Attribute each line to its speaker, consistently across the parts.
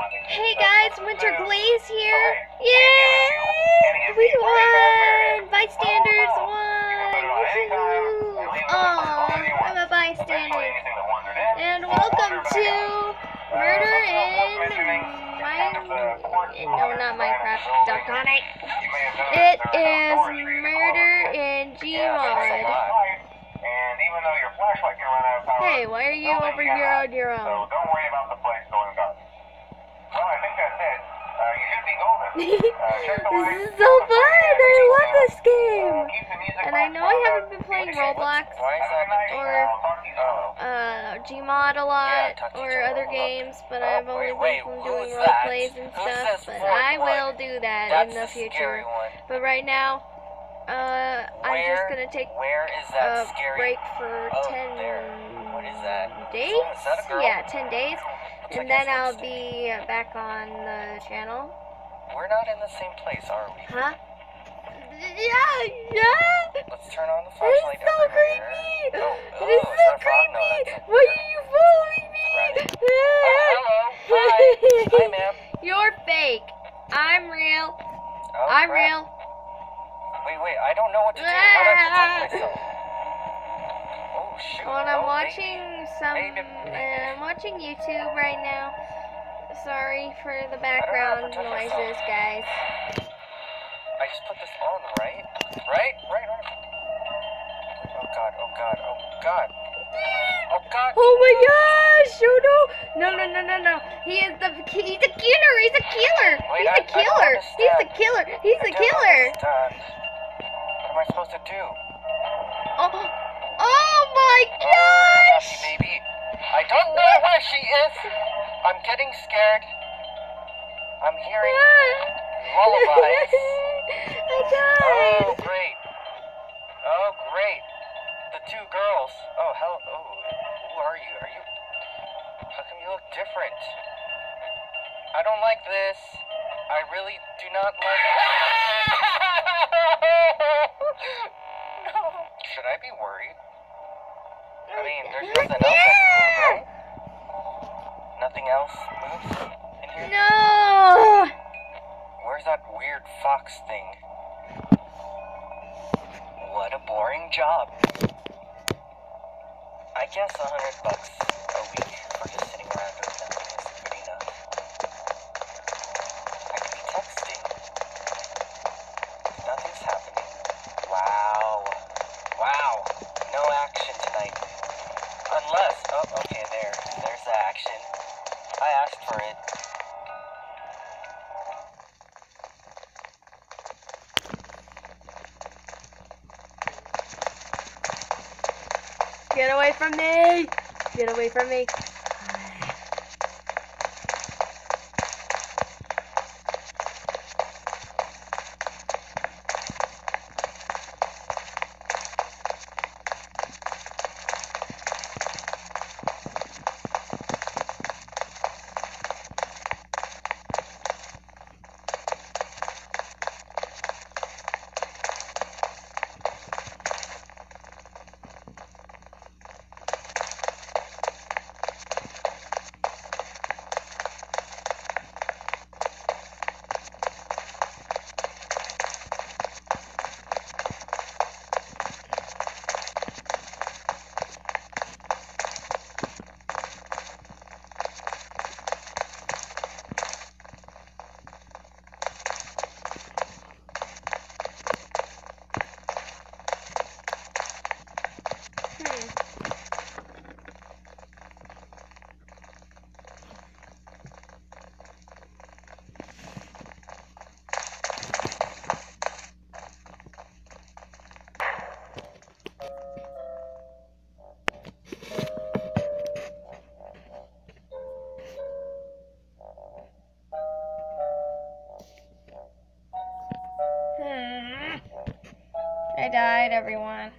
Speaker 1: Hey guys, Winter Glaze here. Yay! We won! Bystanders won! Woohoo! Oh, I'm a bystander. And welcome to Murder in no, not Minecraft. Doggone it. It is Murder in Gmod. Hey, why are you over here on your own?
Speaker 2: So don't worry about the place going dark. Well, I think that's it. You should be golden.
Speaker 1: This is so fun! I love this game! And I know I haven't been playing Roblox or Gmod a lot or other games, but I've only been doing roleplays and stuff, but I will do that in the future. But right now, I'm just gonna take a break for 10 days? Yeah, 10 days. And then I'll be back on the channel.
Speaker 3: We're not in the same place, are we?
Speaker 1: Huh? Yeah!
Speaker 3: Let's turn on the
Speaker 1: It's
Speaker 3: flashlight.
Speaker 1: so creepy!
Speaker 3: Oh,
Speaker 1: It's so creepy! Why are you following me?
Speaker 3: Hello. Hi, ma'am.
Speaker 1: You're fake. I'm real.
Speaker 3: Oh,
Speaker 1: I'm
Speaker 3: crap.
Speaker 1: real.
Speaker 3: Wait, I don't know what to do. How do I protect myself? Oh, shoot.
Speaker 1: Well, I'm
Speaker 3: Oh,
Speaker 1: watching
Speaker 3: baby.
Speaker 1: I'm watching YouTube right now. Sorry for the background noises, guys.
Speaker 3: I just put this on, right? Right. Oh, God.
Speaker 1: Oh my gosh! Oh no! He's a killer! He's a killer!
Speaker 3: Wait,
Speaker 1: He's a
Speaker 3: I don't
Speaker 1: killer! He's a
Speaker 3: understand.
Speaker 1: killer! He's a killer!
Speaker 3: What am I supposed to do?
Speaker 1: Oh my gosh!
Speaker 3: Sassy baby. I don't know where she is. I'm getting scared. I'm hearing lullabies.
Speaker 1: I died!
Speaker 3: Oh, great. The two girls. Oh, hello. Oh, who are you? How come you look different? I don't like this. I really do not like... No. Should I be worried? I mean, there's nothing else that can move, right? Nothing else moves in here?
Speaker 1: No!
Speaker 3: Where's that weird fox thing? What a boring job. I guess $100 a week for just sitting around doing nothing is good enough. I could be texting. Nothing's happening. Wow. No action tonight. Unless, oh, okay, there's the action. I asked for it.
Speaker 1: Get away from me! Get away from me! I died, everyone.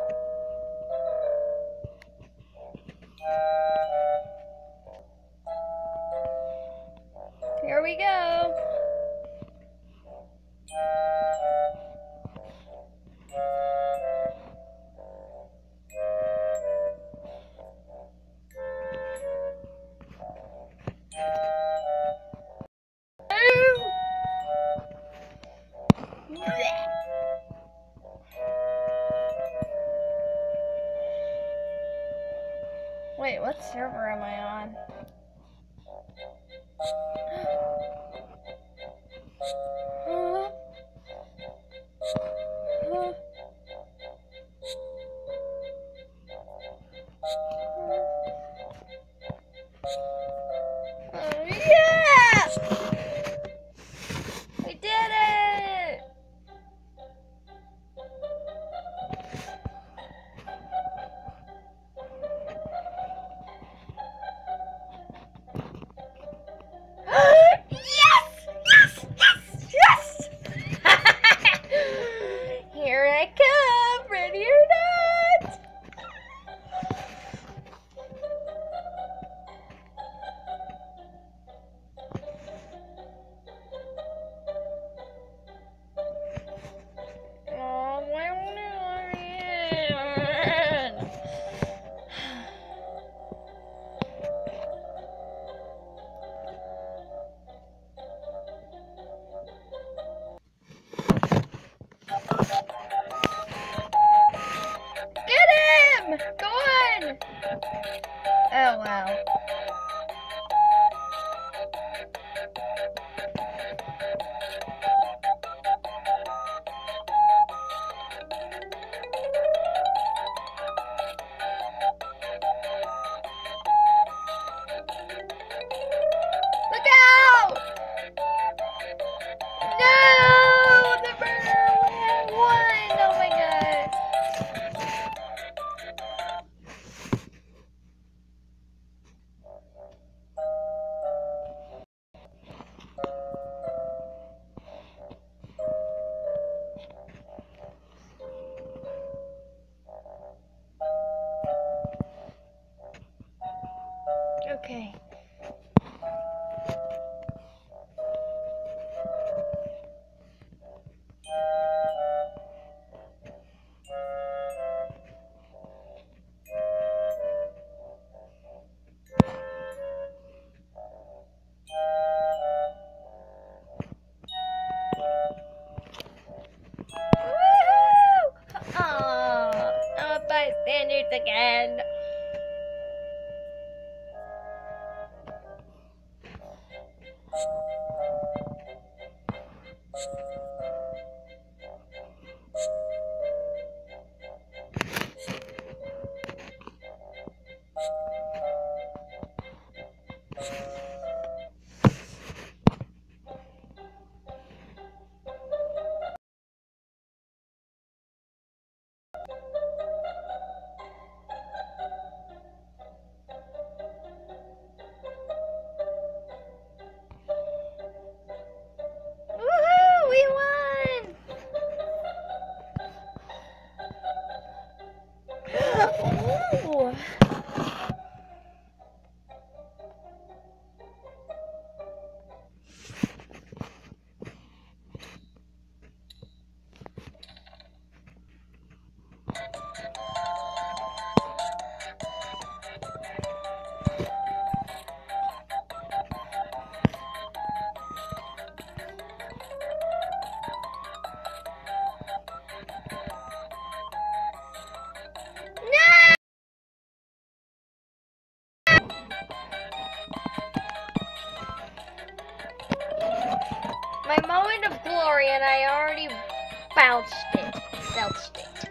Speaker 1: Here we go. server am I on? Oh, yeah! We did it! Yes! Here I come, ready or not. Oh, get him! Go on! Oh, wow. Look out! No! The bird won! Oh my god. Okay. Woohoo! Aw, I'm a bystanders again. Woohoo! We won! Ooh. My moment of glory, and I already belched it.